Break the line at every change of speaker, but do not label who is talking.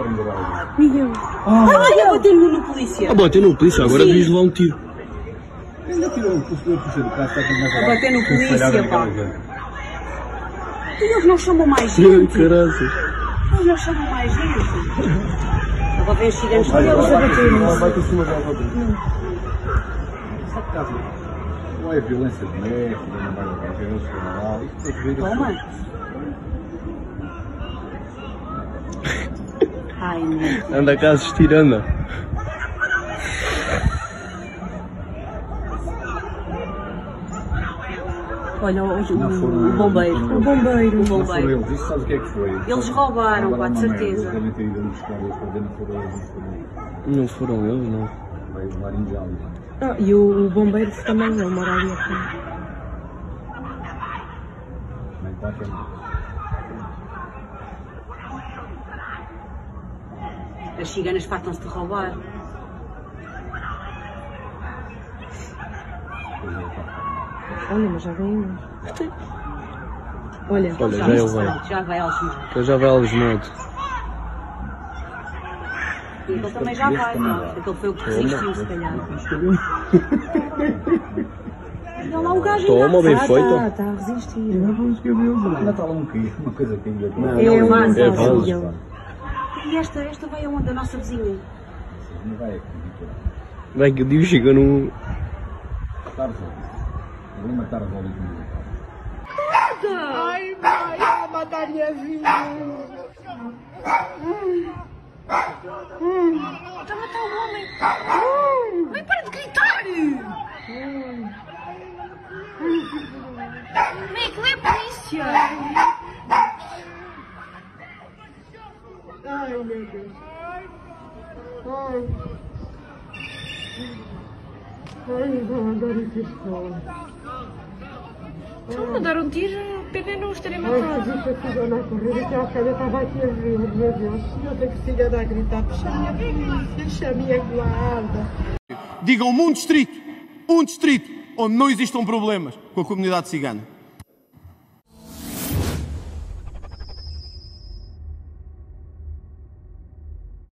Miguel.
Olha, bateu-me no polícia.
Bateu no polícia, agora devias levar um tiro.
Bater no polícia, pá. E eles não chamam mais gente.
Caraças.
Eles não chamam mais gente. Agora vem os ciganos deles a bater-nos.
Vai-te acima da outra. Sabe caso? Ou é violência doméstica, não vai levar violência criminal.
Toma. Ai, meu.
Anda cá a assistir, anda.
Olha, o bombeiro. O bombeiro.
Não foram eles, isso sabes o que é que foi?
Eles roubaram, pá, de certeza.
Devem ter ido buscar eles para dentro,
Não foram eles, não.
Veio o marinho de ali.
E o bombeiro também, ele mora ali aqui.
Nem está aqui.
As ciganas fartam-se de roubar.
Olha, mas já vem. Olha,
Olha, já ele vai.
Já vai algemado.
Ele já vai algemado.
E ele também já vai, não. Aquele foi o que resistiu, se calhar. Olha lá o gajo.
Toma, bem feito.
Está a resistir.
Ainda está lá um queijo, uma coisa que ainda
É um
vaso.
É vaso.
E esta vai aonde? A nossa vizinha?
não vai aqui.
Vai que o Dio chegou num...
Tarzan. Vou matar as olhos do meu.
Ai, mãe, vai matar minha filha. Está a matar o homem. Mãe, para de gritar. Mãe, aquilo é a polícia. Ai, meu Deus. Ai, vou mandar essa escola. Então, mandar um tiro, pena não os terem matado. Ai, se disse a cigana a correr, que a cara estava aqui a ver, meu Deus. Eu tenho que cigana a gritar, chame a polícia, chame a guarda.
Digam-me um distrito onde não existam problemas com a comunidade cigana.